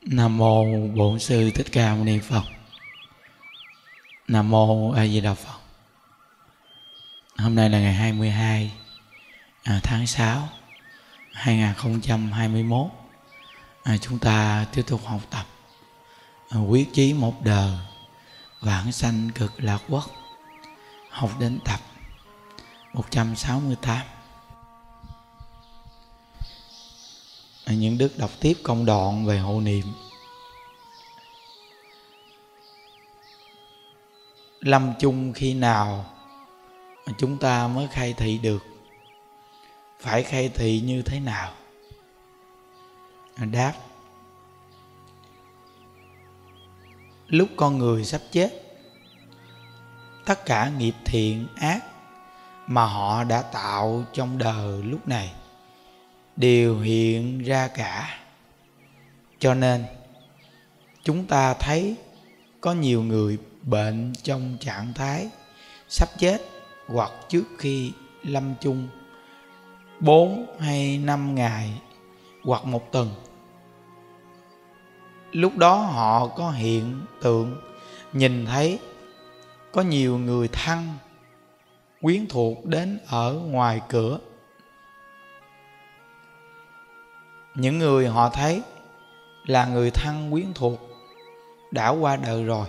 Nam mô Bổn Sư Thích Ca Mâu Ni Phật. Nam mô A Di Đà Phật. Hôm nay là ngày 22 tháng 6 2021. Chúng ta tiếp tục học tập Quyết chí một đời vãng sanh cực lạc quốc, học đến tập 168. Những đức đọc tiếp công đoạn về hộ niệm. Lâm chung khi nào chúng ta mới khai thị được? Phải khai thị như thế nào? Đáp: lúc con người sắp chết, tất cả nghiệp thiện ác mà họ đã tạo trong đời lúc này đều hiện ra cả. Cho nên chúng ta thấy có nhiều người bệnh trong trạng thái sắp chết hoặc trước khi lâm chung 4 hay 5 ngày hoặc 1 tuần. Lúc đó họ có hiện tượng nhìn thấy có nhiều người thân quyến thuộc đến ở ngoài cửa. Những người họ thấy là người thân quyến thuộc đã qua đời rồi.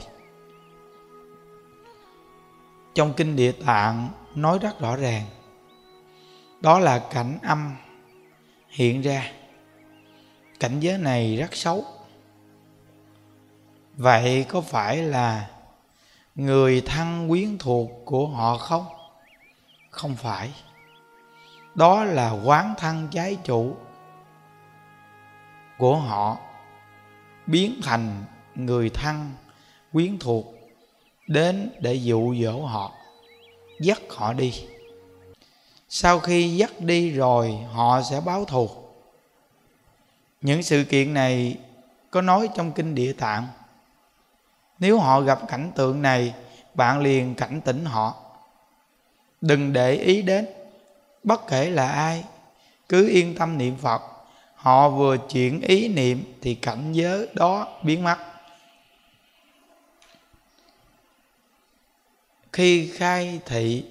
Trong Kinh Địa Tạng nói rất rõ ràng, đó là cảnh âm hiện ra. Cảnh giới này rất xấu. Vậy có phải là người thân quyến thuộc của họ không? Không phải. Đó là oán thân trái chủ của họ biến thành người thân quyến thuộc đến để dụ dỗ họ, dắt họ đi. Sau khi dắt đi rồi họ sẽ báo thù. Những sự kiện này có nói trong Kinh Địa Tạng. Nếu họ gặp cảnh tượng này, bạn liền cảnh tỉnh họ, đừng để ý đến bất kể là ai, cứ yên tâm niệm Phật. Họ vừa chuyển ý niệm thì cảnh giới đó biến mất. Khi khai thị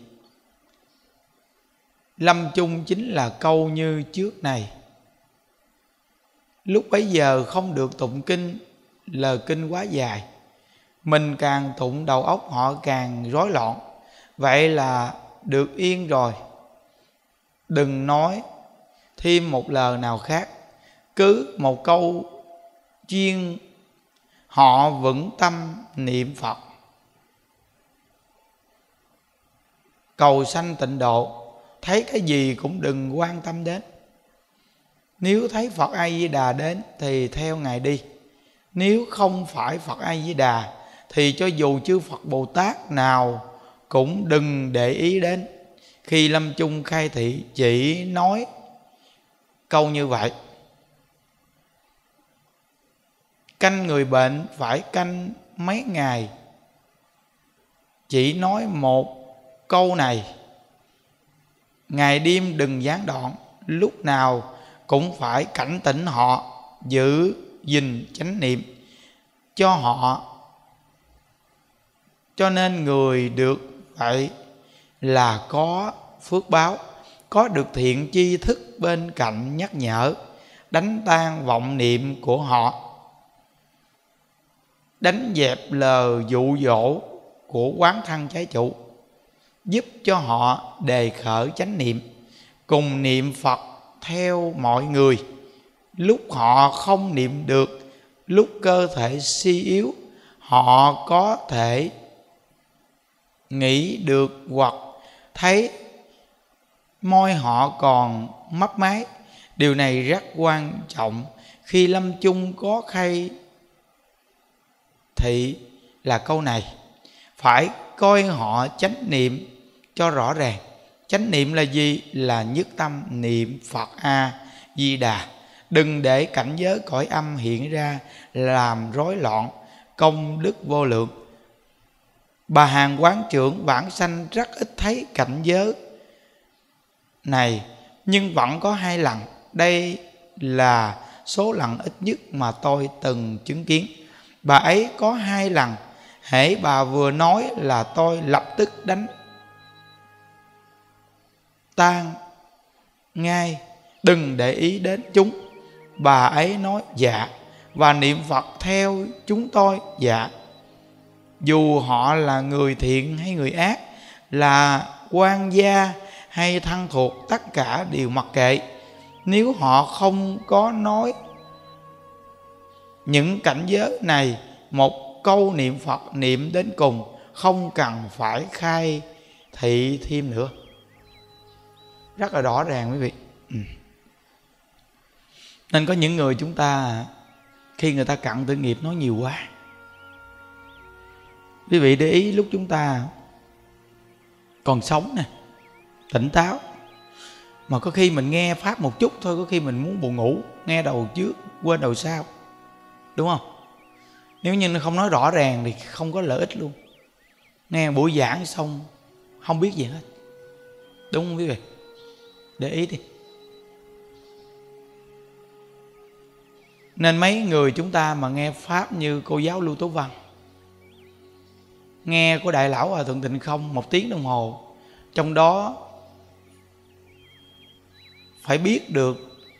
lâm chung chính là câu như trước này. Lúc bấy giờ không được tụng kinh, lời kinh quá dài. Mình càng tụng đầu óc họ càng rối loạn. Vậy là được yên rồi. Đừng nói thêm một lời nào khác. Cứ một câu chuyên họ vững tâm niệm Phật, cầu sanh tịnh độ. Thấy cái gì cũng đừng quan tâm đến. Nếu thấy Phật A Di Đà đến thì theo Ngài đi. Nếu không phải Phật A Di Đà thì cho dù chư Phật Bồ Tát nào cũng đừng để ý đến. Khi lâm chung khai thị chỉ nói câu như vậy. Canh người bệnh phải canh mấy ngày, chỉ nói một câu này. Ngày đêm đừng gián đoạn, lúc nào cũng phải cảnh tỉnh họ, giữ gìn chánh niệm cho họ. Cho nên người được vậy là có phước báo, có được thiện tri thức bên cạnh nhắc nhở, đánh tan vọng niệm của họ, đánh dẹp lời dụ dỗ của oán thân trái chủ, giúp cho họ đề khởi chánh niệm, cùng niệm Phật theo mọi người. Lúc họ không niệm được, lúc cơ thể suy yếu, họ có thể nghĩ được hoặc thấy môi họ còn mấp máy. Điều này rất quan trọng. Khi lâm chung có khai thị là câu này, phải coi họ chánh niệm cho rõ ràng. Chánh niệm là gì? Là nhất tâm niệm Phật A Di Đà. Đừng để cảnh giới cõi âm hiện ra làm rối loạn công đức vô lượng. Bà Hàn quán trưởng vãng sanh rất ít thấy cảnh giới này, nhưng vẫn có 2 lần. Đây là số lần ít nhất mà tôi từng chứng kiến. Bà ấy có 2 lần, hễ bà vừa nói là tôi lập tức đánh tan ngay, đừng để ý đến chúng. Bà ấy nói dạ và niệm Phật theo chúng tôi. Dạ. Dù họ là người thiện hay người ác, là quan gia hay thân thuộc, tất cả đều mặc kệ. Nếu họ không có nói những cảnh giới này, một câu niệm Phật niệm đến cùng, không cần phải khai thị thêm nữa. Rất là rõ ràng quý vị. Nên có những người chúng ta khi người ta cận tử nghiệp nói nhiều quá. Quý vị để ý lúc chúng ta còn sống nè, tỉnh táo, mà có khi mình nghe pháp một chút thôi, có khi mình muốn buồn ngủ, nghe đầu trước quên đầu sau, đúng không? Nếu như nó không nói rõ ràng thì không có lợi ích luôn. Nghe buổi giảng xong không biết gì hết, đúng không quý vị? Để ý đi. Nên mấy người chúng ta mà nghe pháp như cô giáo Lưu Tố Văn, nghe của Đại Lão Hòa Thượng Tịnh Không 1 tiếng đồng hồ, trong đó phải biết được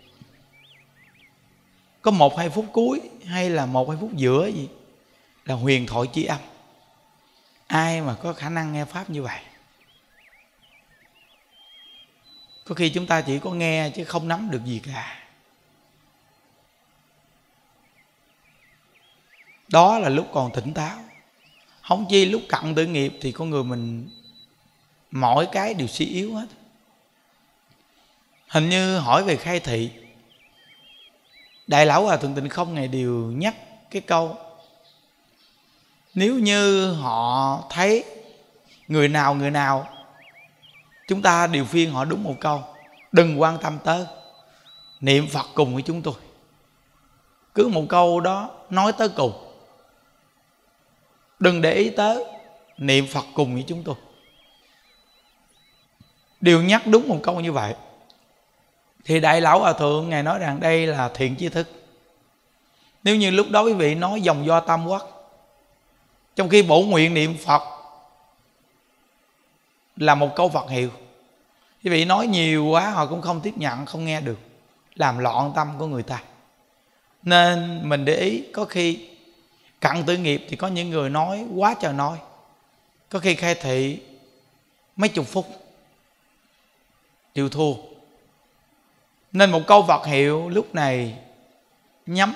có 1-2 phút cuối hay là 1-2 phút giữa gì là huyền thoại chi âm. Ai mà có khả năng nghe pháp như vậy? Có khi chúng ta chỉ có nghe chứ không nắm được gì cả. Đó là lúc còn tỉnh táo. Không chi lúc cận tử nghiệp thì con người mình mỗi cái đều suy yếu hết. Hình như hỏi về khai thị, Đại Lão Hòa Thượng Tịnh Không ngày đều nhắc cái câu: nếu như họ thấy người nào chúng ta đều khuyên họ đúng một câu: đừng quan tâm tới, niệm Phật cùng với chúng tôi. Cứ một câu đó nói tới cùng, đừng để ý tới, niệm Phật cùng với chúng tôi. Đều nhắc đúng một câu như vậy. Thì Đại Lão Hòa Thượng Ngài nói rằng đây là thiện tri thức. Nếu như lúc đó quý vị nói dòng do tam quốc, trong khi bổ nguyện niệm Phật là một câu Phật hiệu, quý vị nói nhiều quá họ cũng không tiếp nhận, không nghe được, làm loạn tâm của người ta. Nên mình để ý, có khi cận tử nghiệp thì có những người nói quá trời nói, có khi khai thị mấy chục phút chịu thua. Nên một câu Phật hiệu lúc này nhắm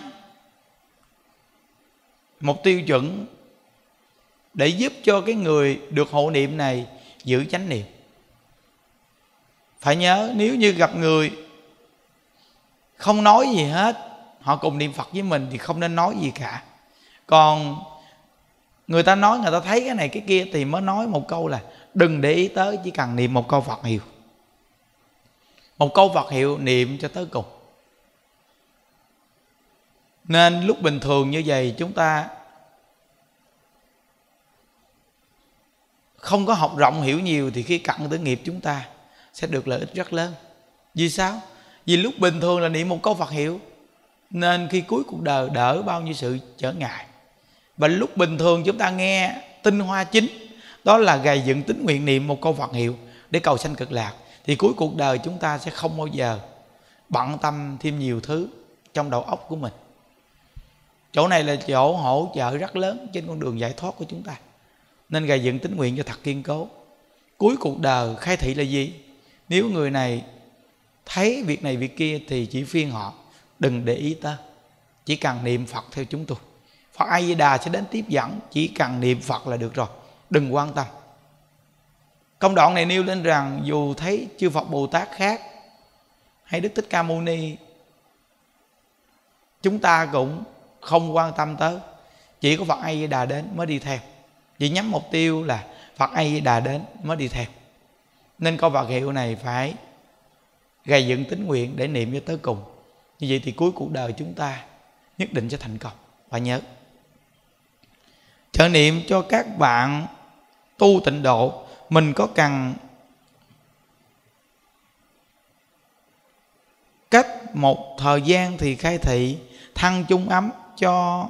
một tiêu chuẩn để giúp cho cái người được hộ niệm này giữ chánh niệm. Phải nhớ, nếu như gặp người không nói gì hết, họ cùng niệm Phật với mình thì không nên nói gì cả. Còn người ta nói, người ta thấy cái này cái kia thì mới nói một câu là đừng để ý tới, chỉ cần niệm một câu Phật hiệu. Một câu Phật hiệu niệm cho tới cùng. Nên lúc bình thường như vậy chúng ta không có học rộng hiểu nhiều, thì khi cận tử nghiệp chúng ta sẽ được lợi ích rất lớn. Vì sao? Vì lúc bình thường là niệm một câu Phật hiệu, nên khi cuối cuộc đời đỡ bao nhiêu sự trở ngại. Và lúc bình thường chúng ta nghe tinh hoa chính, đó là gầy dựng tín nguyện niệm một câu Phật hiệu để cầu sanh cực lạc, thì cuối cuộc đời chúng ta sẽ không bao giờ bận tâm thêm nhiều thứ trong đầu óc của mình. Chỗ này là chỗ hỗ trợ rất lớn trên con đường giải thoát của chúng ta. Nên gầy dựng tín nguyện cho thật kiên cố. Cuối cuộc đời khai thị là gì? Nếu người này thấy việc này việc kia thì chỉ khuyên họ đừng để ý tới, chỉ cần niệm Phật theo chúng tôi. Phật A Di Đà sẽ đến tiếp dẫn, chỉ cần niệm Phật là được rồi, đừng quan tâm. Công đoạn này nêu lên rằng dù thấy chư Phật Bồ Tát khác hay Đức Thích Ca Mâu Ni, chúng ta cũng không quan tâm tới, chỉ có Phật A Di Đà đến mới đi theo. Chỉ nhắm mục tiêu là Phật A Di Đà đến mới đi theo. Nên câu Phật hiệu này phải gầy dựng tín nguyện để niệm cho tới cùng. Như vậy thì cuối cuộc đời chúng ta nhất định sẽ thành công. Phải nhớ, trợ niệm cho các bạn tu tịnh độ, mình có cần cách một thời gian thì khai thị thăng chung ấm cho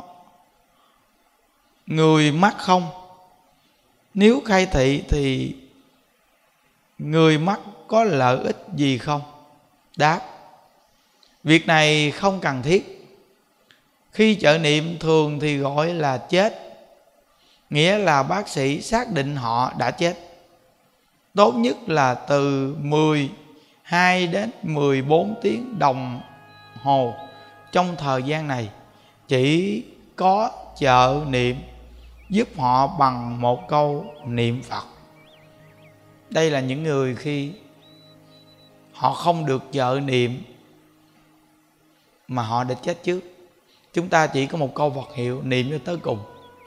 người mắc không? Nếu khai thị thì người mắc có lợi ích gì không? Đáp: việc này không cần thiết. Khi trợ niệm thường thì gọi là chết, nghĩa là bác sĩ xác định họ đã chết. Tốt nhất là từ 12 đến 14 tiếng đồng hồ. Trong thời gian này chỉ có trợ niệm giúp họ bằng một câu niệm Phật. Đây là những người khi họ không được trợ niệm mà họ đã chết trước. Chúng ta chỉ có một câu Phật hiệu niệm cho tới cùng.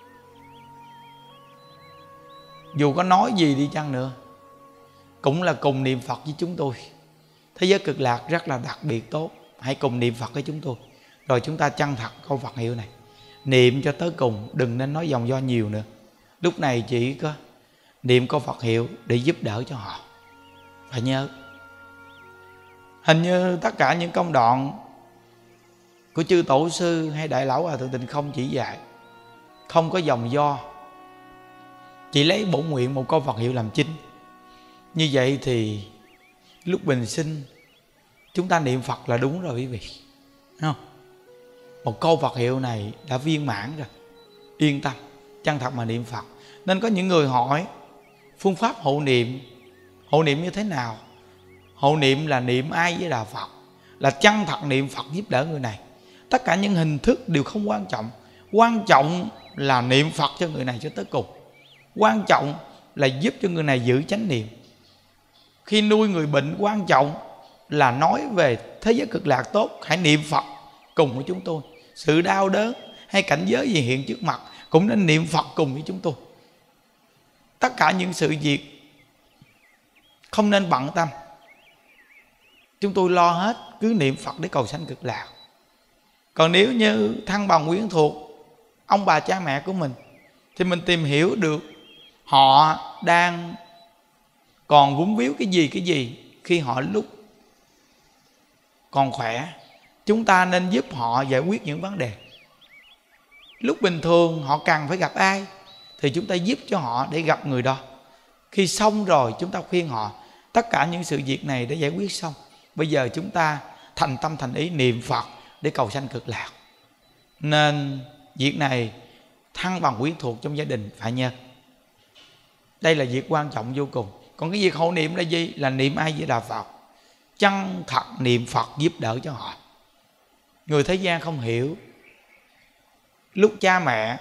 Dù có nói gì đi chăng nữa cũng là cùng niệm Phật với chúng tôi. Thế giới cực lạc rất là đặc biệt tốt. Hãy cùng niệm Phật với chúng tôi. Rồi chúng ta chân thật câu Phật hiệu này, niệm cho tới cùng, đừng nên nói vòng vo nhiều nữa. Lúc này chỉ có niệm câu Phật hiệu để giúp đỡ cho họ. Phải nhớ, hình như tất cả những công đoạn của chư tổ sư hay đại lão Hòa Thượng Tịnh Không chỉ dạy, không có vòng vo, chỉ lấy bổn nguyện một câu Phật hiệu làm chính. Như vậy thì lúc bình sinh chúng ta niệm Phật là đúng rồi quý vị, thấy không? Một câu Phật hiệu này đã viên mãn rồi. Yên tâm, chân thật mà niệm Phật. Nên có những người hỏi phương pháp hộ niệm như thế nào? Hộ niệm là niệm ai với Đà Phật, là chân thật niệm Phật giúp đỡ người này. Tất cả những hình thức đều không quan trọng. Quan trọng là niệm Phật cho người này cho tới cùng. Quan trọng là giúp cho người này giữ chánh niệm. Khi nuôi người bệnh, quan trọng là nói về thế giới cực lạc tốt. Hãy niệm Phật cùng với chúng tôi. Sự đau đớn hay cảnh giới gì hiện trước mặt cũng nên niệm Phật cùng với chúng tôi. Tất cả những sự việc không nên bận tâm, chúng tôi lo hết, cứ niệm Phật để cầu sanh cực lạc. Còn nếu như thân bằng quyến thuộc, ông bà cha mẹ của mình, thì mình tìm hiểu được họ đang còn vướng víu cái gì khi họ lúc còn khỏe. Chúng ta nên giúp họ giải quyết những vấn đề. Lúc bình thường họ cần phải gặp ai thì chúng ta giúp cho họ để gặp người đó. Khi xong rồi chúng ta khuyên họ. Tất cả những sự việc này đã giải quyết xong, bây giờ chúng ta thành tâm thành ý niệm Phật để cầu sanh cực lạc. Nên việc này thân bằng quyến thuộc trong gia đình phải nhớ. Đây là việc quan trọng vô cùng. Còn cái việc hộ niệm là gì? Là niệm ai với Đà Phật, chân thật niệm Phật giúp đỡ cho họ. Người thế gian không hiểu. Lúc cha mẹ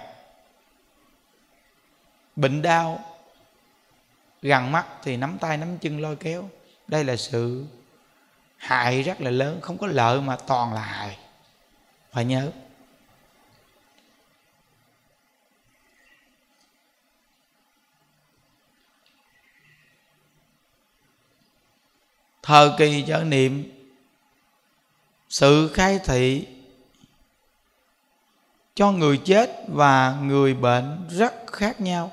bệnh đau gần mắt thì nắm tay nắm chân lôi kéo. Đây là sự hại rất là lớn. Không có lợi mà toàn là hại. Phải nhớ. Thời kỳ trợ niệm, sự khai thị cho người chết và người bệnh rất khác nhau.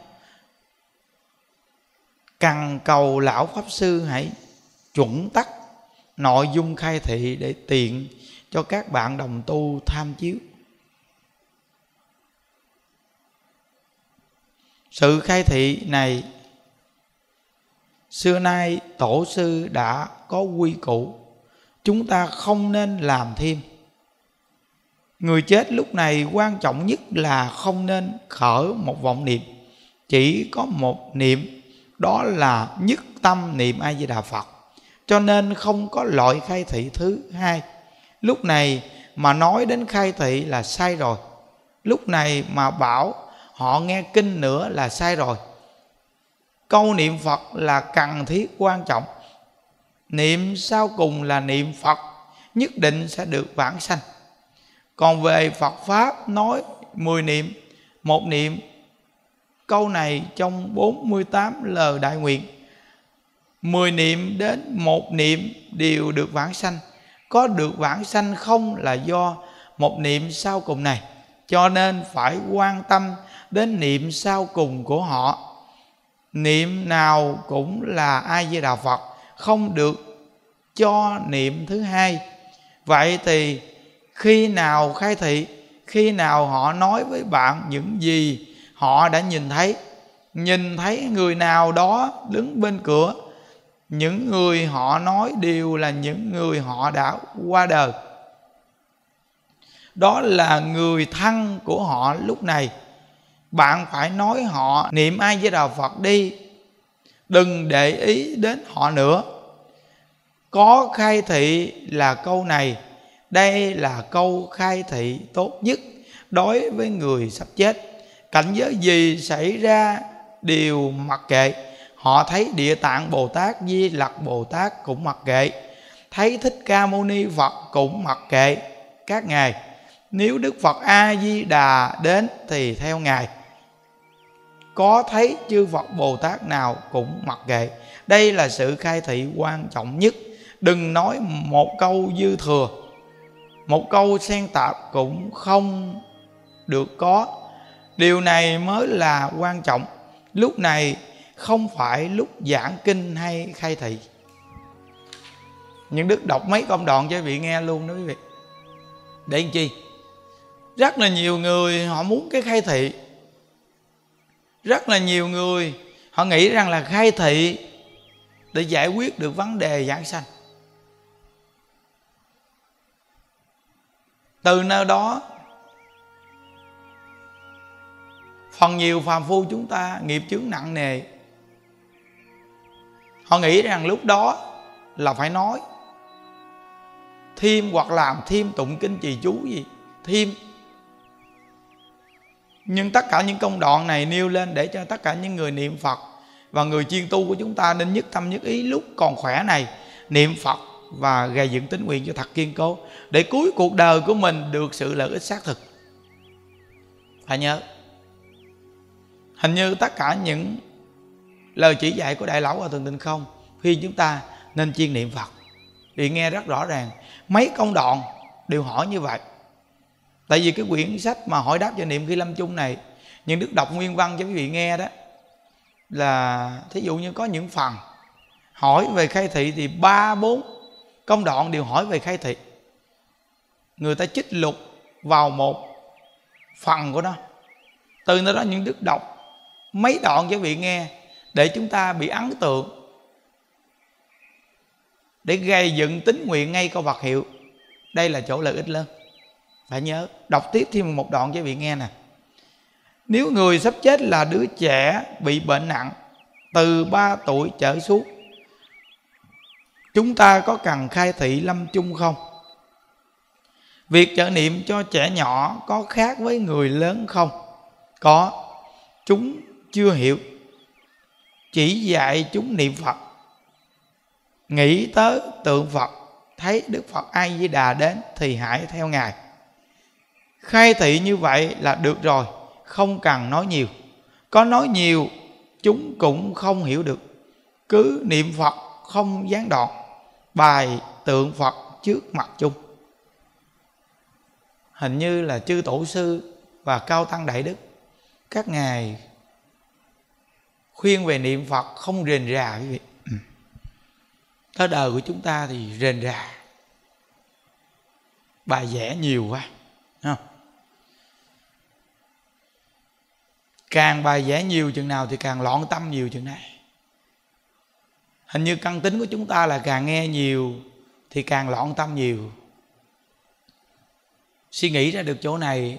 Cần cầu lão Pháp Sư hãy chuẩn tắc nội dung khai thị để tiện cho các bạn đồng tu tham chiếu. Sự khai thị này xưa nay tổ sư đã có quy củ, chúng ta không nên làm thêm. Người chết lúc này quan trọng nhất là không nên khởi một vọng niệm, chỉ có một niệm, đó là nhất tâm niệm A Di Đà Phật. Cho nên không có loại khai thị thứ hai. Lúc này mà nói đến khai thị là sai rồi. Lúc này mà bảo họ nghe kinh nữa là sai rồi. Câu niệm Phật là cần thiết quan trọng. Niệm sau cùng là niệm Phật, nhất định sẽ được vãng sanh. Còn về Phật Pháp nói 10 niệm, một niệm, câu này trong 48 lời đại nguyện, 10 niệm đến một niệm đều được vãng sanh. Có được vãng sanh không là do một niệm sau cùng này. Cho nên phải quan tâm đến niệm sau cùng của họ. Niệm nào cũng là A Di Đà Phật, không được cho niệm thứ hai. Vậy thì khi nào khai thị? Khi nào họ nói với bạn những gì họ đã nhìn thấy. Nhìn thấy người nào đó đứng bên cửa, những người họ nói đều là những người họ đã qua đời. Đó là người thân của họ lúc này. Bạn phải nói họ niệm A Di Đà Phật đi, đừng để ý đến họ nữa. Có khai thị là câu này. Đây là câu khai thị tốt nhất đối với người sắp chết. Cảnh giới gì xảy ra đều mặc kệ. Họ thấy Địa Tạng Bồ Tát, Di Lặc Bồ Tát cũng mặc kệ, thấy Thích Ca Mâu Ni Phật cũng mặc kệ các ngài. Nếu Đức Phật A Di Đà đến thì theo ngài, có thấy chư Phật Bồ Tát nào cũng mặc kệ. Đây là sự khai thị quan trọng nhất. Đừng nói một câu dư thừa, một câu xen tạp cũng không được có. Điều này mới là quan trọng. Lúc này không phải lúc giảng kinh hay khai thị. Nhưng Đức đọc mấy công đoạn cho quý vị nghe luôn đó quý vị. Để làm chi? Rất là nhiều người họ muốn cái khai thị. Rất là nhiều người họ nghĩ rằng là khai thị để giải quyết được vấn đề giảng sanh. Từ nơi đó, phần nhiều phàm phu chúng ta nghiệp chướng nặng nề. Họ nghĩ rằng lúc đó là phải nói thêm hoặc làm thêm tụng kinh trì chú gì thêm. Nhưng tất cả những công đoạn này nêu lên để cho tất cả những người niệm Phật và người chuyên tu của chúng ta nên nhất tâm nhất ý lúc còn khỏe này niệm Phật và gầy dựng tín nguyện cho thật kiên cố, để cuối cuộc đời của mình được sự lợi ích xác thực. Phải nhớ, hình như tất cả những lời chỉ dạy của Đại Lão Hòa Thượng Tịnh Không khuyên chúng ta nên chuyên niệm Phật. Thì nghe rất rõ ràng, mấy công đoạn đều hỏi như vậy. Tại vì cái quyển sách mà hỏi đáp cho niệm khi lâm chung này, những Đức đọc nguyên văn cho quý vị nghe đó, là thí dụ như có những phần hỏi về khai thị thì 3-4 công đoạn đều hỏi về khai thị. Người ta trích lục vào một phần của nó. Từ nơi đó những Đức đọc mấy đoạn cho quý vị nghe để chúng ta bị ấn tượng, để gây dựng tín nguyện ngay câu Phật hiệu. Đây là chỗ lợi ích lớn. Phải nhớ, đọc tiếp thêm một đoạn cho quý vị nghe nè. Nếu người sắp chết là đứa trẻ bị bệnh nặng từ 3 tuổi trở xuống, chúng ta có cần khai thị lâm chung không? Việc trợ niệm cho trẻ nhỏ có khác với người lớn không? Có. Chúng chưa hiểu, chỉ dạy chúng niệm Phật, nghĩ tới tượng Phật, thấy Đức Phật A Di Đà đến thì hãy theo ngài. Khai thị như vậy là được rồi, không cần nói nhiều. Có nói nhiều chúng cũng không hiểu được. Cứ niệm Phật không gián đoạn, bài tượng Phật trước mặt chung. Hình như là chư tổ sư và cao tăng đại đức, các ngài khuyên về niệm Phật không rền rà quý vị. Tới đời của chúng ta thì rền rà, bài vẽ nhiều quá, không? Càng bài vẽ nhiều chừng nào thì càng loạn tâm nhiều chừng này. Hình như căn tính của chúng ta là càng nghe nhiều thì càng loạn tâm nhiều. Suy nghĩ ra được chỗ này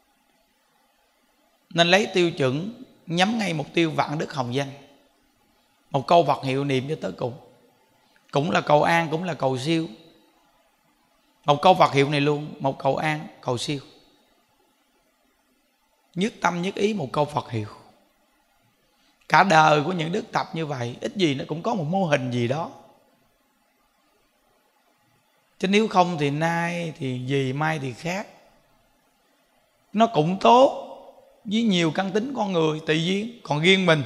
nên lấy tiêu chuẩn nhắm ngay mục tiêu vạn đức hồng danh. Một câu Phật hiệu niệm cho tới cùng, cũng là cầu an, cũng là cầu siêu. Một câu Phật hiệu này luôn, một cầu an, cầu siêu. Nhất tâm nhất ý một câu Phật hiệu. Cả đời của những đức tập như vậy, ít gì nó cũng có một mô hình gì đó. Chứ nếu không thì nay thì gì, mai thì khác. Nó cũng tốt với nhiều căn tính con người tùy duyên. Còn riêng mình,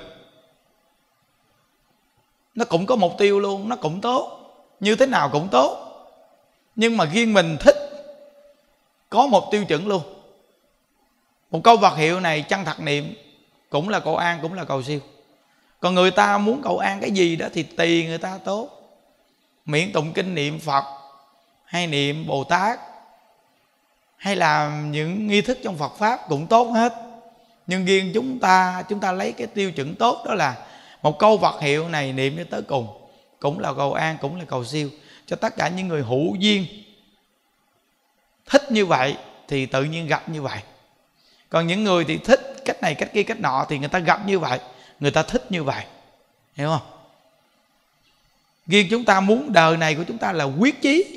nó cũng có mục tiêu luôn, nó cũng tốt, như thế nào cũng tốt. Nhưng mà riêng mình thích có một tiêu chuẩn luôn. Một câu Phật hiệu này chân thật niệm cũng là cầu an, cũng là cầu siêu. Còn người ta muốn cầu an cái gì đó thì tùy người ta tốt. Miễn tụng kinh niệm Phật hay niệm Bồ Tát, hay làm những nghi thức trong Phật Pháp cũng tốt hết. Nhưng riêng chúng ta lấy cái tiêu chuẩn tốt, đó là một câu Phật hiệu này niệm cho tới cùng, cũng là cầu an, cũng là cầu siêu cho tất cả những người hữu duyên thích như vậy thì tự nhiên gặp như vậy. Còn những người thì thích cách này cách kia cách nọ thì người ta gặp như vậy, người ta thích như vậy, hiểu không? Riêng chúng ta muốn đời này của chúng ta là quyết chí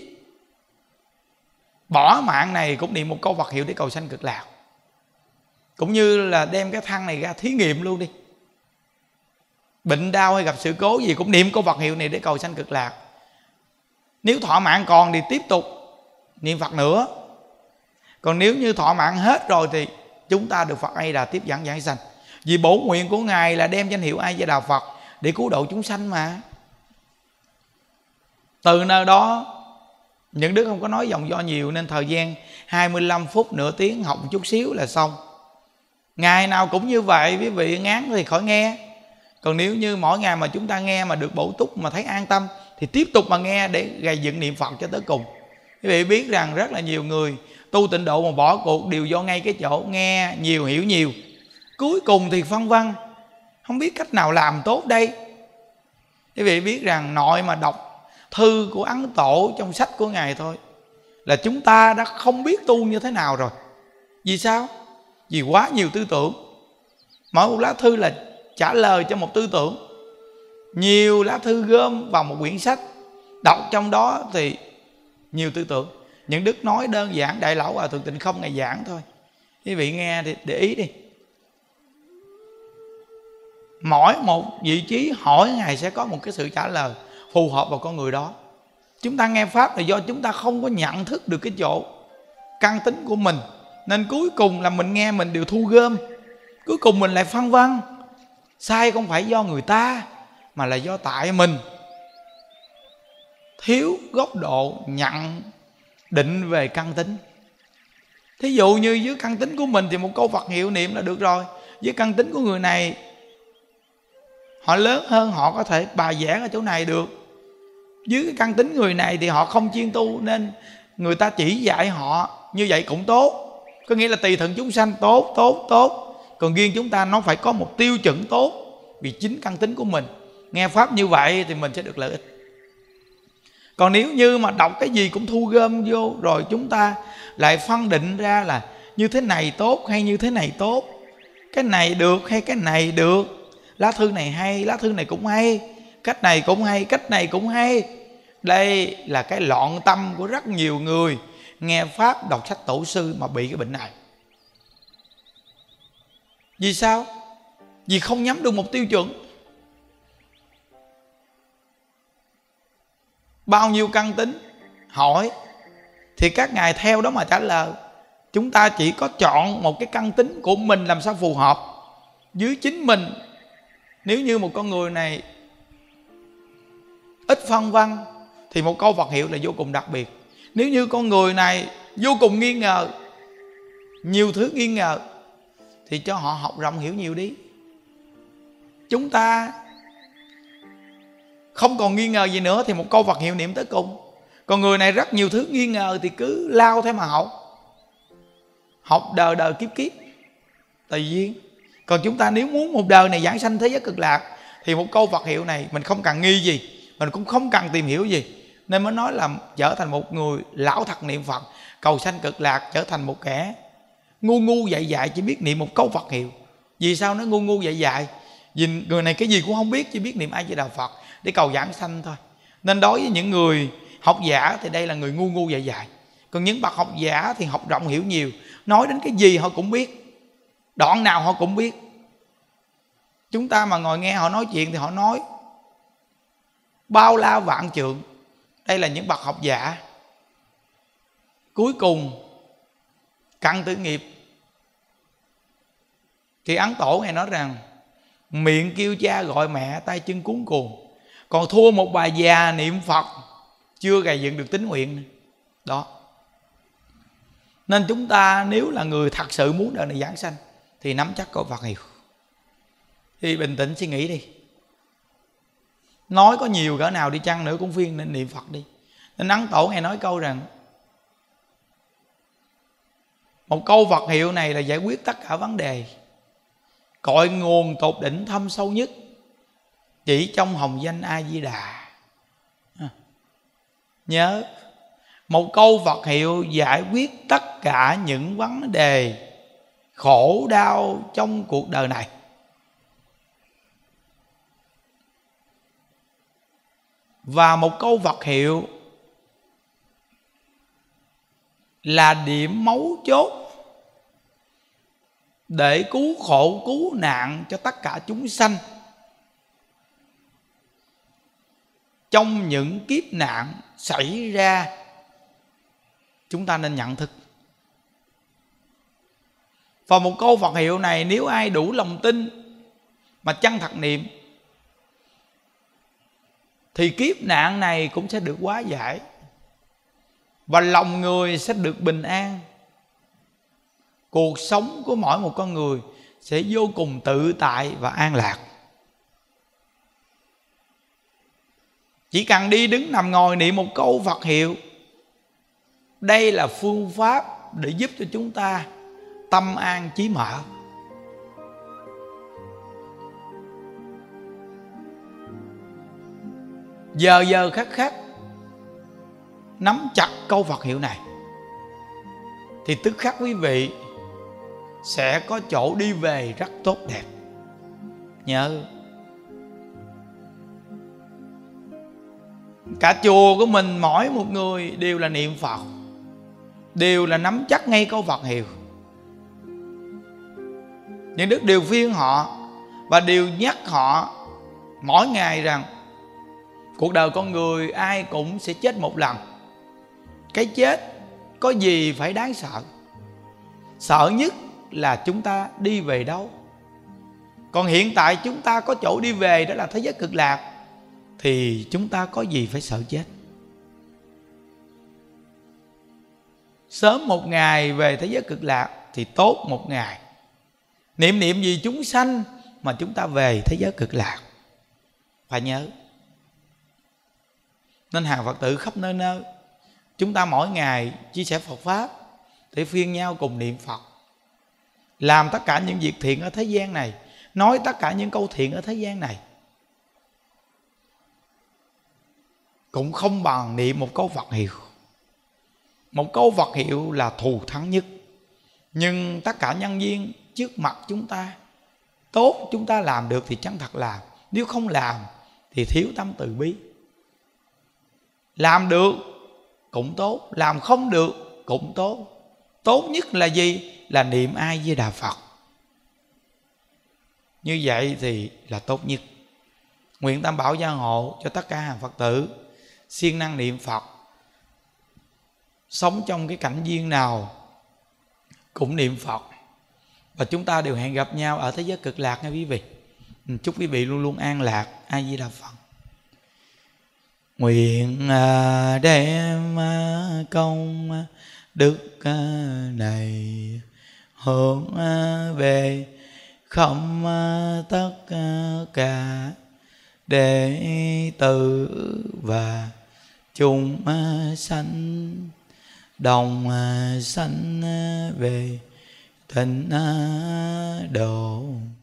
bỏ mạng này cũng niệm một câu Phật hiệu để cầu sanh cực lạc. Cũng như là đem cái thăng này ra thí nghiệm luôn đi, bệnh đau hay gặp sự cố gì cũng niệm câu Phật hiệu này để cầu sanh cực lạc. Nếu thọ mạng còn thì tiếp tục niệm Phật nữa. Còn nếu như thọ mạng hết rồi thì chúng ta được Phật A Di Đà tiếp dẫn giảng sanh. Vì bổn nguyện của Ngài là đem danh hiệu A Di Đà Phật để cứu độ chúng sanh mà. Từ nơi đó, những đứa không có nói dòng do nhiều nên thời gian 25 phút, nửa tiếng học một chút xíu là xong. Ngày nào cũng như vậy, quý vị ngán thì khỏi nghe. Còn nếu như mỗi ngày mà chúng ta nghe mà được bổ túc, mà thấy an tâm thì tiếp tục mà nghe để gây dựng niệm Phật cho tới cùng. Quý vị biết rằng rất là nhiều người tu tịnh độ mà bỏ cuộc đều do ngay cái chỗ nghe nhiều hiểu nhiều, cuối cùng thì phân vân không biết cách nào làm tốt đây. Quý vị biết rằng nội mà đọc thư của Ấn Tổ trong sách của Ngài thôi là chúng ta đã không biết tu như thế nào rồi. Vì sao? Vì quá nhiều tư tưởng. Mỗi một lá thư là trả lời cho một tư tưởng. Nhiều lá thư gom vào một quyển sách, đọc trong đó thì nhiều tư tưởng. Những đức nói đơn giản, Đại Lão Hòa Thượng Tịnh Không Ngài giảng thôi, quý vị nghe thì để ý đi. Mỗi một vị trí hỏi Ngài sẽ có một cái sự trả lời phù hợp vào con người đó. Chúng ta nghe Pháp là do chúng ta không có nhận thức được cái chỗ căn tính của mình, nên cuối cùng là mình nghe mình đều thu gom, cuối cùng mình lại phân vân. Sai không phải do người ta mà là do tại mình thiếu góc độ nhận định về căn tính. Thí dụ như dưới căn tính của mình thì một câu Phật hiệu niệm là được rồi. Với căn tính của người này, họ lớn hơn, họ có thể bài giảng ở chỗ này được. Dưới cái căn tính người này thì họ không chuyên tu, nên người ta chỉ dạy họ như vậy cũng tốt. Có nghĩa là tùy thuận chúng sanh, tốt. Còn riêng chúng ta nó phải có một tiêu chuẩn tốt, vì chính căn tính của mình. Nghe Pháp như vậy thì mình sẽ được lợi ích. Còn nếu như mà đọc cái gì cũng thu gom vô, rồi chúng ta lại phân định ra là như thế này tốt hay như thế này tốt, cái này được hay cái này được, lá thư này hay, lá thư này cũng hay, cách này cũng hay, cách này cũng hay. Đây là cái loạn tâm của rất nhiều người nghe Pháp, đọc sách tổ sư mà bị cái bệnh này. Vì sao? Vì không nhắm được một tiêu chuẩn. Bao nhiêu căn tính hỏi thì các ngài theo đó mà trả lời. Chúng ta chỉ có chọn một cái căn tính của mình làm sao phù hợp với chính mình. Nếu như một con người này ít phân vân thì một câu Phật hiệu là vô cùng đặc biệt. Nếu như con người này vô cùng nghi ngờ, nhiều thứ nghi ngờ, thì cho họ học rộng hiểu nhiều đi. Chúng ta không còn nghi ngờ gì nữa thì một câu Phật hiệu niệm tới cùng. Còn người này rất nhiều thứ nghi ngờ thì cứ lao thế mà học đời đời kiếp kiếp tùy duyên. Còn chúng ta nếu muốn một đời này giảng sanh thế giới cực lạc thì một câu Phật hiệu này mình không cần nghi gì, mình cũng không cần tìm hiểu gì, nên mới nói là trở thành một người lão thật niệm Phật cầu sanh cực lạc, trở thành một kẻ ngu dại chỉ biết niệm một câu Phật hiệu. Vì sao nó ngu dại? Vì người này cái gì cũng không biết, chỉ biết niệm A Di Đà Phật để cầu giảng sanh thôi. Nên đối với những người học giả thì đây là người ngu dại. Còn những bậc học giả thì học rộng hiểu nhiều, nói đến cái gì họ cũng biết, đoạn nào họ cũng biết. Chúng ta mà ngồi nghe họ nói chuyện thì họ nói bao la vạn trượng. Đây là những bậc học giả. Cuối cùng căn tử nghiệp thì Ấn Tổ Ngài nói rằng miệng kêu cha gọi mẹ, tay chân cuống cuồng, còn thua một bà già niệm Phật chưa gầy dựng được tín nguyện đó. Nên chúng ta nếu là người thật sự muốn đời này giảng sanh thì nắm chắc câu Phật hiệu. Thì bình tĩnh suy nghĩ đi. Nói có nhiều cỡ nào đi chăng nữa cũng phiên nên niệm Phật đi. Nên Ấn Tổ nghe nói câu rằng một câu Phật hiệu này là giải quyết tất cả vấn đề, cội nguồn tột đỉnh thâm sâu nhất, chỉ trong hồng danh A Di Đà. Nhớ, một câu Phật hiệu giải quyết tất cả những vấn đề khổ đau trong cuộc đời này. Và một câu Phật hiệu là điểm mấu chốt để cứu khổ cứu nạn cho tất cả chúng sanh trong những kiếp nạn xảy ra. Chúng ta nên nhận thức. Và một câu Phật hiệu này nếu ai đủ lòng tin mà chân thật niệm thì kiếp nạn này cũng sẽ được hóa giải, và lòng người sẽ được bình an. Cuộc sống của mỗi một con người sẽ vô cùng tự tại và an lạc. Chỉ cần đi đứng nằm ngồi niệm một câu Phật hiệu, đây là phương pháp để giúp cho chúng ta tâm an trí mở. Giờ giờ khắc khắc nắm chặt câu Phật hiệu này thì tức khắc quý vị sẽ có chỗ đi về rất tốt đẹp. Nhớ, cả chùa của mình mỗi một người đều là niệm Phật, đều là nắm chắc ngay câu Phật hiệu. Những đức đều phiên họ và đều nhắc họ mỗi ngày rằng cuộc đời con người ai cũng sẽ chết một lần. Cái chết có gì phải đáng sợ. Sợ nhất là chúng ta đi về đâu. Còn hiện tại chúng ta có chỗ đi về, đó là thế giới cực lạc, thì chúng ta có gì phải sợ chết. Sớm một ngày về thế giới cực lạc thì tốt một ngày. Niệm niệm gì chúng sanh mà chúng ta về thế giới cực lạc. Phải nhớ. Nên hàng Phật tử khắp nơi nơi, chúng ta mỗi ngày chia sẻ Phật Pháp để phiên nhau cùng niệm Phật, làm tất cả những việc thiện ở thế gian này, nói tất cả những câu thiện ở thế gian này, cũng không bằng niệm một câu Phật hiệu. Một câu Phật hiệu là thù thắng nhất. Nhưng tất cả nhân duyên trước mặt chúng ta, tốt chúng ta làm được thì chân thật làm, nếu không làm thì thiếu tâm từ bi. Làm được cũng tốt, làm không được cũng tốt. Tốt nhất là gì? Là niệm A Di Đà Phật. Như vậy thì là tốt nhất. Nguyện Tam Bảo gia hộ cho tất cả hàng Phật tử siêng năng niệm Phật, sống trong cái cảnh duyên nào cũng niệm Phật, và chúng ta đều hẹn gặp nhau ở thế giới cực lạc nha quý vị. Chúc quý vị luôn luôn an lạc. A Di Đà Phật. Nguyện đem công đức này hướng về không tất cả đệ tử và chúng sanh, đồng sanh về tịnh độ.